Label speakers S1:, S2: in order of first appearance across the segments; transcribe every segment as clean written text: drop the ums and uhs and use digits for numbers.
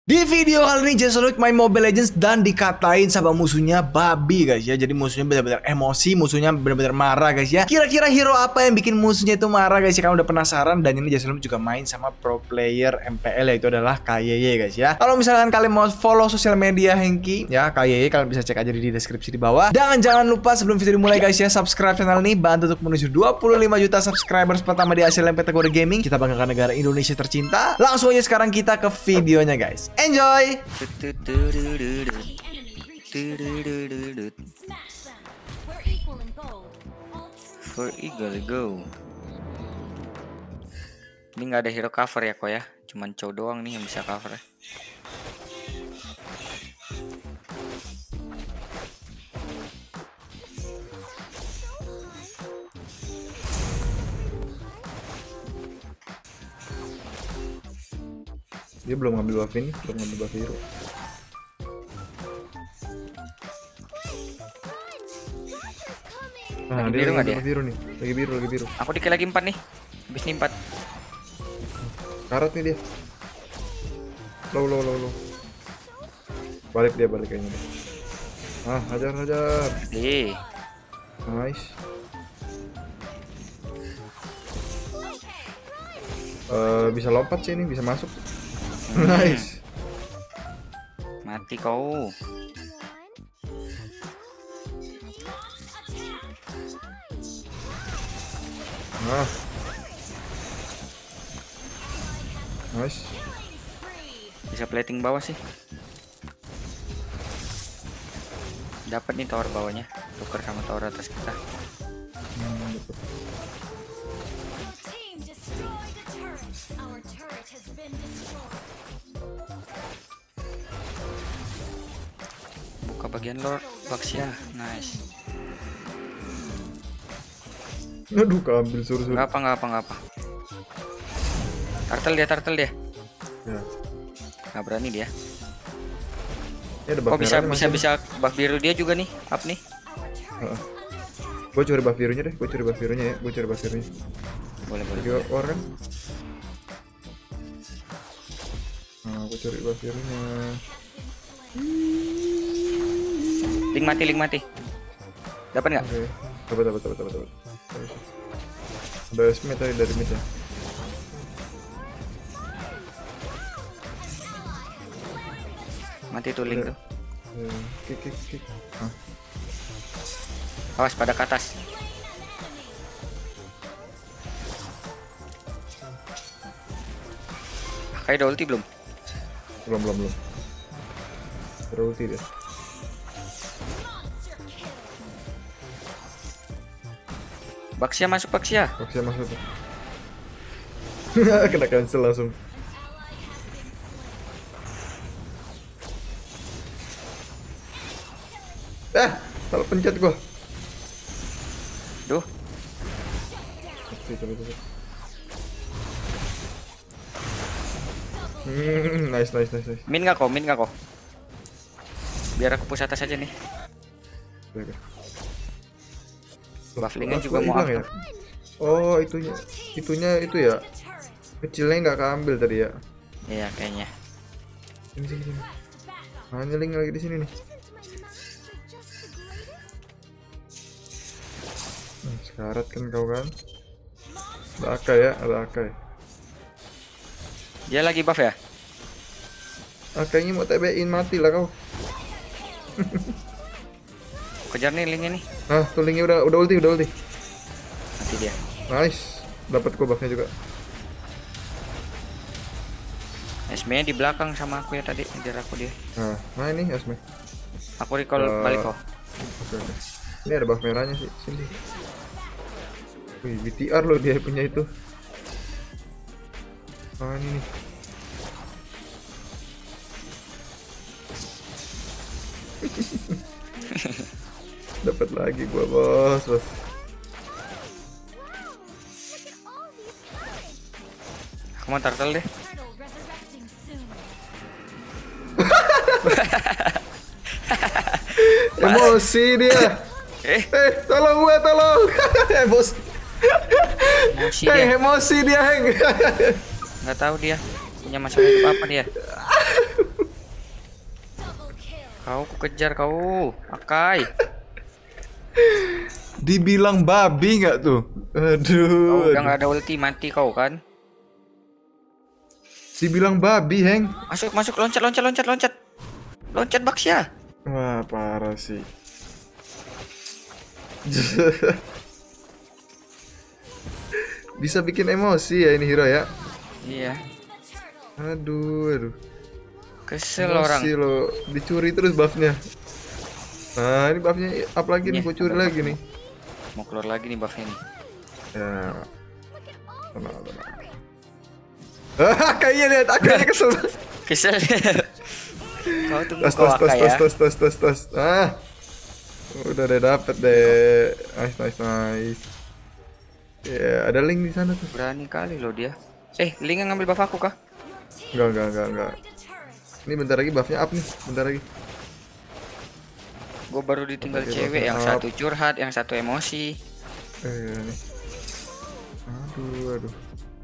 S1: Di video kali ini Jason Luke main Mobile Legends dan dikatain sama musuhnya babi guys ya. Jadi musuhnya benar-benar emosi, musuhnya benar-benar marah guys ya. Kira-kira hero apa yang bikin musuhnya itu marah guys ya? Kamu udah penasaran? Dan ini Jason Luke juga main sama pro player MPL, yaitu adalah KYY guys ya. Kalau misalkan kalian mau follow sosial media Hengki ya, KYY, kalian bisa cek aja di deskripsi di bawah. Dan jangan lupa sebelum video dimulai guys ya, subscribe channel ini, bantu untuk menuju 25 juta subscribers pertama di Asia kategori gaming. Kita banggakan negara Indonesia tercinta. Langsung aja sekarang kita ke videonya guys. Enjoy!
S2: For Eagle go. Ini nggak ada hero cover ya kok ya, cuman cow doang nih yang bisa cover.
S3: Dia belum ngambil buff ini, belum ngambil buff hero. Nah,
S2: Lagi
S3: dia
S2: biru nggak dia?
S3: biru nih, lagi biru.
S2: Aku dikit lagi 4 nih, habis nih 4.
S3: Karat nih dia. Low. Balik kayaknya deh. Ah, hajar. Nice. Bisa lompat sih ini, bisa masuk. Nice.
S2: Mati kau.
S3: Ah. Nice.
S2: Bisa plating bawah sih. Dapat nih tower bawahnya, tuker sama tower atas kita.
S3: Betul.
S2: Buka bagian Lord Baxia, nice.
S3: Aduh, keambil suruh.
S2: Nggak apa. Turtle dia.
S3: Ya.
S2: Nggak berani dia.
S3: Ini ada
S2: Oh
S3: buff merahnya masih.
S2: bisa buff biru dia juga nih, up nih.
S3: Gue curi buff birunya deh, gue curi buff birunya.
S2: Boleh.
S3: Lagi war kan? Nah, gue curi buff birunya.
S2: Link mati. Dapat nggak?
S3: Oke. Dapat. Ada Smith tadi dari mid ya.
S2: Mati tuh link tuh.
S3: Kick. Ah.
S2: Awas pada ke atas. Kayak udah ulti belum?
S3: Belum. Terulti dia.
S2: Baxia masuk.
S3: Oke, masuk tuh. Kena cancel langsung. Salah pencet gua.
S2: Duh,
S3: Coba. Nice.
S2: min nggak kok? Biar aku push atas aja nih.
S3: Oke.
S2: Bufflingnya juga
S3: Kok
S2: mau
S3: hilang ya? Oh, itunya itu ya. Kecilnya nggak keambil tadi ya.
S2: Iya kayaknya.
S3: Sini. Hanya link lagi di sini nih. Sekarat kan kau kan? Ada Akai.
S2: Dia lagi buff ya?
S3: Akainya mau TB-in, mati lah kau.
S2: Kejar nih linknya nih.
S3: Nah, tuh linknya udah ulti.
S2: Mati dia.
S3: Nice. Dapat gua buffnya juga.
S2: Esme di belakang sama aku ya tadi, ngejar aku dia.
S3: Nah ini Asme.
S2: Aku recall balik kok.
S3: Oke. Ini ada buff merahnya sih, sini. Wih, BTR loh dia punya itu. Ini nih. Dapat lagi gua, bos.
S2: Aku mau turtle deh.
S3: Emosi dia. Tolong. Emosi.
S2: Emosi dia.
S3: Emosi dia, Heng.
S2: Nggak tahu dia punya masalah itu apa dia. Kau ku kejar kau, Akai.
S3: Dibilang babi nggak tuh?
S2: Kau udah
S3: Aduh.
S2: nggak ada ulti, mati kau kan?
S3: Dibilang babi, Heng.
S2: Masuk, masuk, loncat, loncat, loncat, loncat. Loncat Baksya.
S3: Wah, parah sih. Bisa bikin emosi ya ini hero ya.
S2: Iya,
S3: Aduh.
S2: kesel orang.
S3: Emosi lo, dicuri terus buffnya. Nah, ini buffnya up lagi nih,
S2: Iya,
S3: gue curi
S2: ada
S3: lagi
S2: buff.
S3: nih.
S2: Mau keluar lagi nih buffnya nih.
S3: Ya. Tenang. Kayaknya lihat, kayaknya kesel.
S2: Kesel. Kau tunggu
S3: Tas,
S2: kau
S3: tas, tas,
S2: Akai ya.
S3: tas. Udah dapet deh. Nice. Ya, ada link di sana tuh.
S2: Berani kali loh dia. Link yang ngambil buff aku kah?
S3: Enggak. Ini bentar lagi buffnya up nih, bentar lagi.
S2: Gue baru ditinggal
S3: Oke,
S2: cewek, yang
S3: up.
S2: satu curhat, yang satu emosi.
S3: Nih. Aduh.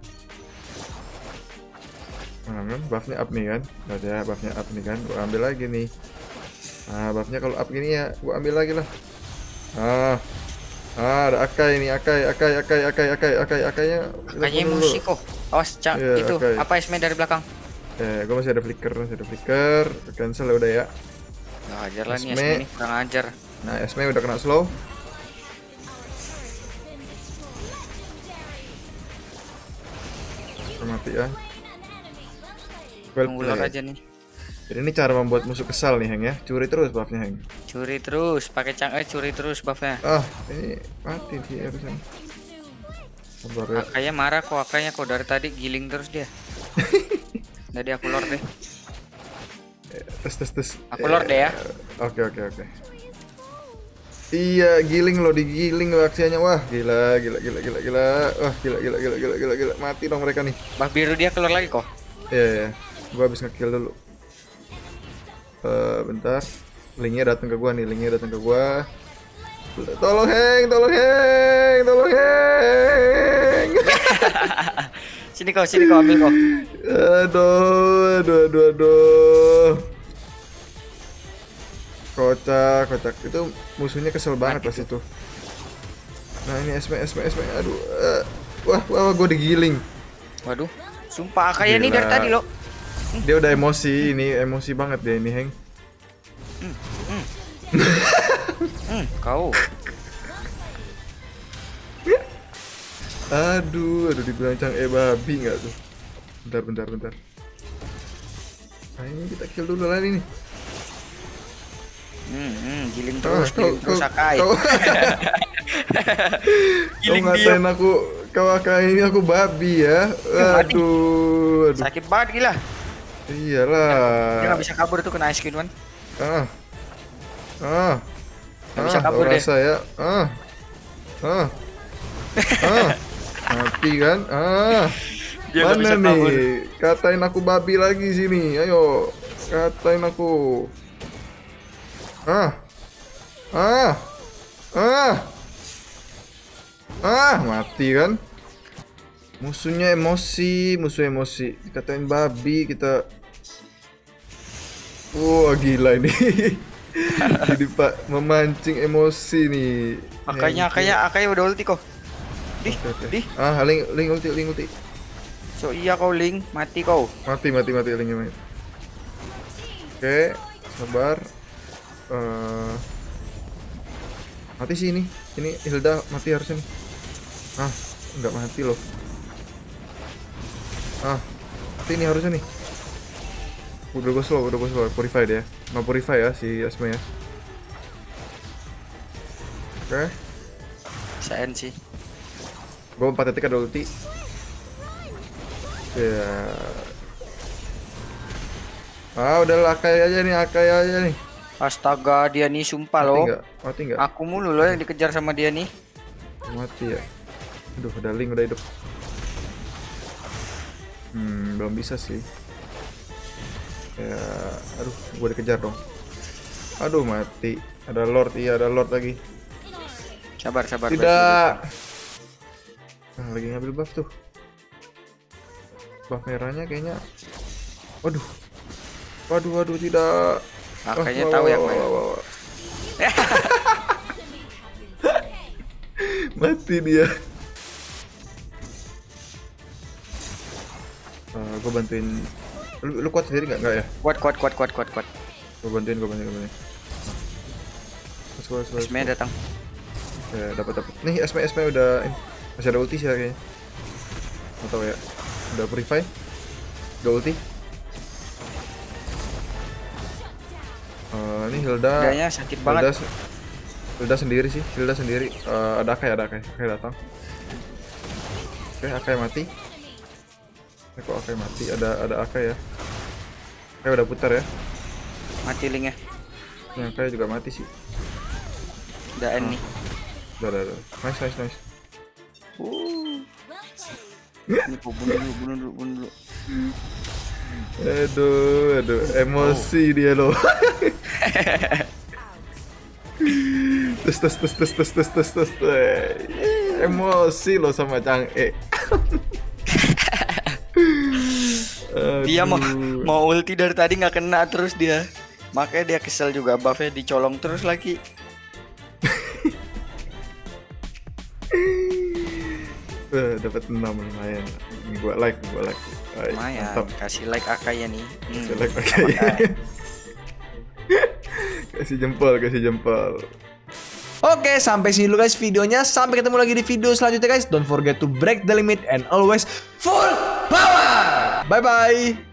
S3: Nah, kan buffnya up nih kan. Udah ya, buffnya up nih kan. Gua ambil lagi nih. Nah, buffnya kalau up gini ya, gua ambil lagi lah. Ada Akai nih, Akainya.
S2: Kayaknya emosi kok. Awas, Cak.
S3: Iya,
S2: Itu
S3: Akai.
S2: apa Esme dari belakang?
S3: Gua masih ada flicker. Cancel ya udah ya.
S2: Gak ajar lah nih
S3: Esme.
S2: Esme nih, kurang ajar.
S3: Nah, Esme udah kena slow. Mati ya. Well
S2: Tunggu lor
S3: played.
S2: aja nih.
S3: Jadi ini cara membuat musuh kesal nih, Heng ya. Curi terus buffnya, Heng.
S2: Curi terus, pakai curi terus buffnya.
S3: Ini mati sih harusnya. Sabar ya.
S2: Akainya marah kok, Akainya kok dari tadi giling terus dia. Jadi aku lord deh.
S3: Tes.
S2: Aku lord deh ya.
S3: Oke. Iya, giling lo, digiling lo aksinya. Wah, gila. Wah, gila. Mati dong mereka nih.
S2: Buff biru dia keluar lagi kok.
S3: Iya. Gua habis nge-kill dulu. Bentar. Linknya datang ke gua nih, Tolong Heng.
S2: Sini kau ambil kau.
S3: Aduh. Kocak. Itu musuhnya kesel banget pas itu. Nah, ini Esme. Aduh. Wah, gua digiling.
S2: Waduh, sumpah Akainya nih dari tadi loh.
S3: Dia udah emosi, emosi banget dia ini, Heng.
S2: Kau.
S3: Aduh, dibilang babi nggak tuh? Bentar. Nah, ini kita kill dulu lah ini.
S2: Giling terus Akai. Giling
S3: Kau
S2: dia.
S3: ngatain kau Akai ini aku babi ya. Aduh.
S2: Sakit banget gila.
S3: Iyalah.
S2: Dia nggak bisa kabur tuh kena ice cream kan. Nggak bisa kabur deh.
S3: Rasa ya. Mati kan?
S2: Dia nggak
S3: Mana
S2: bisa
S3: nih?
S2: kabur.
S3: Katain aku babi lagi sini. Ayo, katain aku. Mati kan? Musuh emosi. Dikatain babi kita. Wah, gila ini. Jadi Pak memancing emosi nih.
S2: Akainya udah ulti kok. Dih.
S3: Link ulti.
S2: So iya kau Link, mati kau.
S3: Mati linknya mati. Oke, sabar. Mati sih ini. Ini Hilda mati harusnya nih. Enggak mati loh. Mati ini harusnya nih. Udah gue slow. Purify dia. Mau purify ya si Esme ya. Oke.
S2: Saen sih.
S3: Gue 4 detik ada ulti. Ya. Udahlah Akai aja nih.
S2: Astaga, dia nih sumpah loh.
S3: Mati enggak?
S2: Aku mulu loh yang dikejar sama dia nih.
S3: Mati ya. Aduh, udah Link udah hidup. Belum bisa sih. Ya, aduh, gue dikejar dong. Aduh, mati. Ada Lord lagi.
S2: Sabar.
S3: Tidak. Lagi ngambil buff tuh. Buff merahnya kayaknya. Waduh, tidak.
S2: Makanya tahu yang mana.
S3: Mati dia. Gue bantuin. Lu kuat sendiri nggak ya?
S2: Kuat.
S3: Gue bantuin.
S2: Semuanya datang.
S3: Ya, dapat. Nih, SP udah masih ada ulti sih kayaknya. Atau ya. Udah purify. Udah ulti. Ini Hilda.
S2: Kayaknya sakit banget.
S3: Hilda sendiri sih. Ada Akai datang. Oke, Akai mati. Kok Akai mati? Ada Akai ya. Akai udah putar ya.
S2: Mati linknya.
S3: Yang Akai juga mati sih.
S2: Udah end nih.
S3: Udah. Nice.
S2: Ini gua bunuh dulu.
S3: Aduh, emosi dia loh. Tes. Emosi lo sama Chang'e.
S2: Dia mau ulti dari tadi nggak kena terus dia. Makanya dia kesel juga, buffnya dicolong terus lagi.
S3: Dapat 6 lumayan. Gua like.
S2: Lumayan, kasih like Akai ya nih.
S3: Kasih like Akai. Kasih jempol.
S1: Oke, sampai sini dulu guys videonya. Sampai ketemu lagi di video selanjutnya guys. Don't forget to break the limit and always full power. Bye bye.